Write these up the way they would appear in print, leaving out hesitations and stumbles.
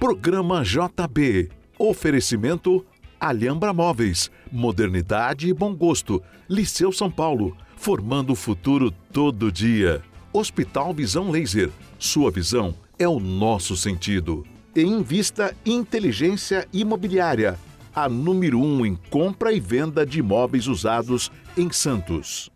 Programa JB. Oferecimento Alhambra Móveis, modernidade e bom gosto. Liceu São Paulo, formando o futuro todo dia. Hospital Visão Laser, sua visão é o nosso sentido. E Invista Inteligência Imobiliária, a número 1 em compra e venda de imóveis usados em Santos.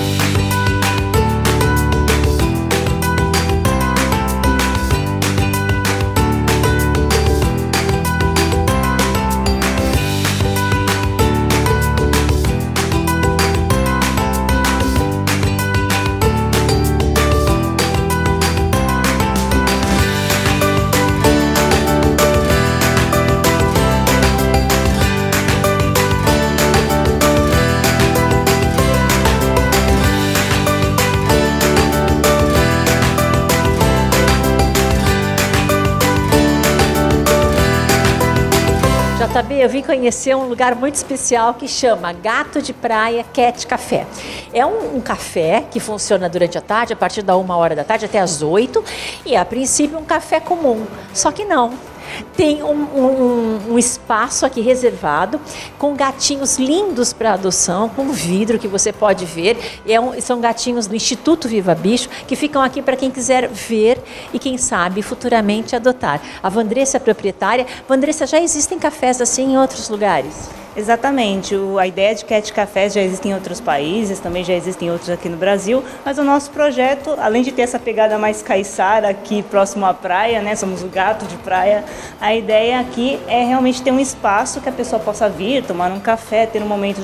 JB, eu vim conhecer um lugar muito especial que chama Gato de Praia Cat Café. É um café que funciona durante a tarde, a partir da 1h da tarde até as 8h, e a princípio um café comum, só que não. Tem um espaço aqui reservado com gatinhos lindos para adoção, com vidro que você pode ver. São gatinhos do Instituto Viva Bicho que ficam aqui para quem quiser ver e quem sabe futuramente adotar. A Vandressa é a proprietária. Vandressa, já existem cafés assim em outros lugares? Exatamente, a ideia de cat cafés já existe em outros países, também já existem outros aqui no Brasil, mas o nosso projeto, além de ter essa pegada mais caiçara aqui próximo à praia, né, somos o gato de praia, a ideia aqui é realmente ter um espaço que a pessoa possa vir, tomar um café, ter um momento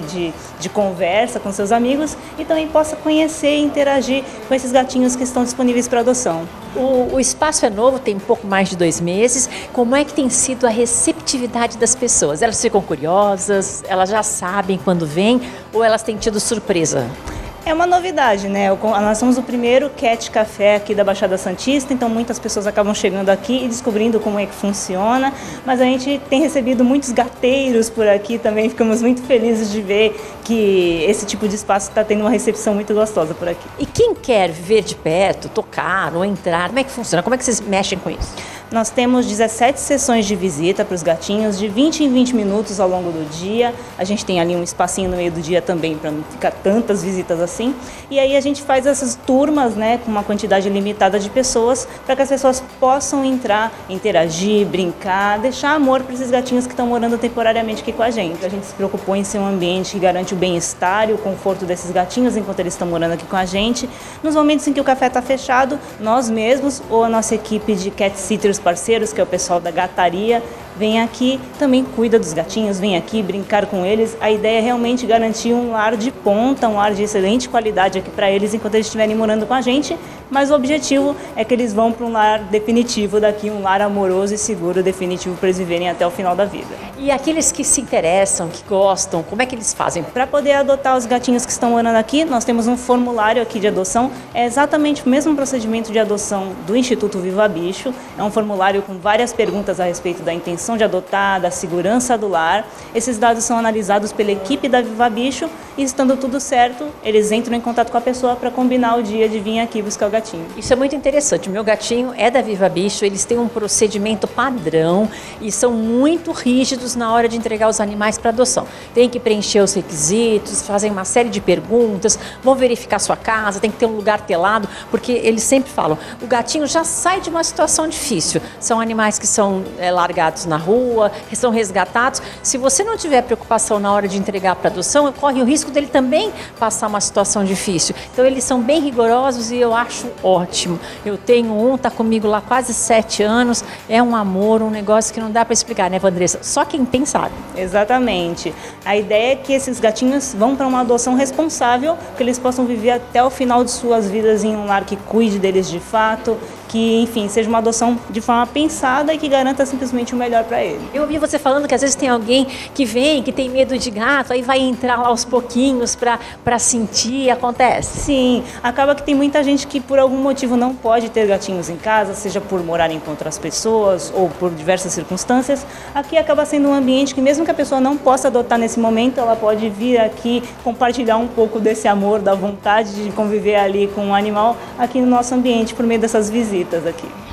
de conversa com seus amigos e também possa conhecer e interagir com esses gatinhos que estão disponíveis para adoção. O espaço é novo, tem um pouco mais de 2 meses. Como é que tem sido a receptividade das pessoas? Elas ficam curiosas? Elas já sabem quando vêm ou elas têm tido surpresa? É uma novidade, né? Nós somos o primeiro cat café aqui da Baixada Santista, então muitas pessoas acabam chegando aqui e descobrindo como é que funciona, mas a gente tem recebido muitos gateiros por aqui também, ficamos muito felizes de ver que esse tipo de espaço está tendo uma recepção muito gostosa por aqui. E quem quer ver de perto, tocar ou entrar, como é que funciona? Como é que vocês mexem com isso? Nós temos 17 sessões de visita para os gatinhos, de 20 em 20 minutos ao longo do dia. A gente tem ali um espacinho no meio do dia também para não ficar tantas visitas assim. E aí a gente faz essas turmas, né, com uma quantidade limitada de pessoas, para que as pessoas possam entrar, interagir, brincar, deixar amor para esses gatinhos que estão morando temporariamente aqui com a gente. A gente se preocupou em ser um ambiente que garante o bem-estar e o conforto desses gatinhos enquanto eles estão morando aqui com a gente. Nos momentos em que o café está fechado, nós mesmos ou a nossa equipe de cat sitters parceiros, que é o pessoal da gataria, vem aqui, também cuida dos gatinhos, vem aqui brincar com eles. A ideia é realmente garantir um lar de ponta, um lar de excelente qualidade aqui para eles enquanto eles estiverem morando com a gente, mas o objetivo é que eles vão para um lar definitivo daqui, um lar amoroso e seguro definitivo para eles viverem até o final da vida. E aqueles que se interessam, que gostam, como é que eles fazem? Para poder adotar os gatinhos que estão morando aqui, nós temos um formulário aqui de adoção, é exatamente o mesmo procedimento de adoção do Instituto Viva Bicho, é um formulário com várias perguntas a respeito da intenção de adotar, da segurança do lar. Esses dados são analisados pela equipe da Viva Bicho e, estando tudo certo, eles entram em contato com a pessoa para combinar o dia de vir aqui buscar o gatinho. Isso é muito interessante. O meu gatinho é da Viva Bicho, eles têm um procedimento padrão e são muito rígidos na hora de entregar os animais para adoção. Tem que preencher os requisitos, fazem uma série de perguntas, vão verificar sua casa, tem que ter um lugar telado, porque eles sempre falam, o gatinho já sai de uma situação difícil. São animais que são largados na rua, que são resgatados. Se você não tiver preocupação na hora de entregar para adoção, corre o risco dele também passar uma situação difícil. Então eles são bem rigorosos e eu acho ótimo. Eu tenho um, está comigo lá quase 7 anos, é um amor, um negócio que não dá para explicar, né, Vandressa? Só quem tem sabe. Exatamente. A ideia é que esses gatinhos vão para uma adoção responsável, que eles possam viver até o final de suas vidas em um lar que cuide deles de fato, que, enfim, seja uma adoção de forma pensada e que garanta simplesmente o melhor para ele. Eu ouvi você falando que às vezes tem alguém que vem, que tem medo de gato, aí vai entrar lá aos pouquinhos para sentir, acontece? Sim, acaba que tem muita gente que por algum motivo não pode ter gatinhos em casa, seja por morarem com outras pessoas ou por diversas circunstâncias. Aqui acaba sendo um ambiente que mesmo que a pessoa não possa adotar nesse momento, ela pode vir aqui compartilhar um pouco desse amor, da vontade de conviver ali com o animal aqui no nosso ambiente por meio dessas visitas aqui.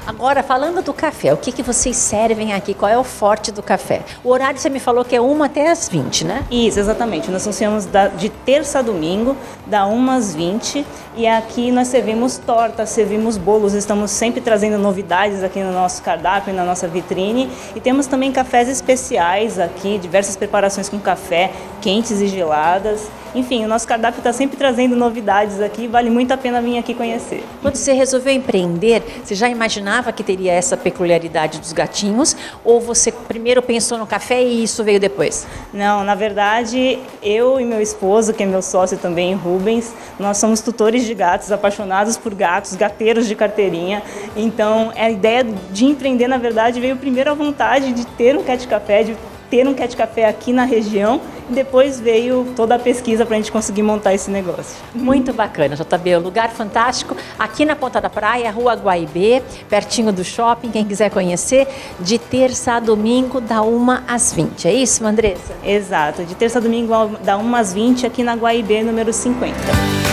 Agora, falando do café, o que vocês servem aqui? Qual é o forte do café? O horário você me falou que é 1 até as 20, né? Isso, exatamente. Nós funcionamos de terça a domingo, da 1 às 20, e aqui nós servimos tortas, servimos bolos, estamos sempre trazendo novidades aqui no nosso cardápio, na nossa vitrine, e temos também cafés especiais aqui, diversas preparações com café, quentes e geladas. Enfim, o nosso cardápio está sempre trazendo novidades aqui, vale muito a pena vir aqui conhecer. Quando você resolveu empreender, você já imaginava que teria essa peculiaridade dos gatinhos, ou você primeiro pensou no café e isso veio depois? Não, na verdade, eu e meu esposo, que é meu sócio também, Rubens, nós somos tutores de gatos, apaixonados por gatos, gateiros de carteirinha. Então, a ideia de empreender, na verdade, veio primeiro a vontade de ter um cat café, de ter um cat café aqui na região, e depois veio toda a pesquisa para a gente conseguir montar esse negócio. Muito bacana, JB, um lugar fantástico, aqui na Ponta da Praia, Rua Guaibê, pertinho do shopping, quem quiser conhecer, de terça a domingo, da 1 às 20, é isso, Andressa? Exato, de terça a domingo, da 1 às 20, aqui na Guaibê, número 50.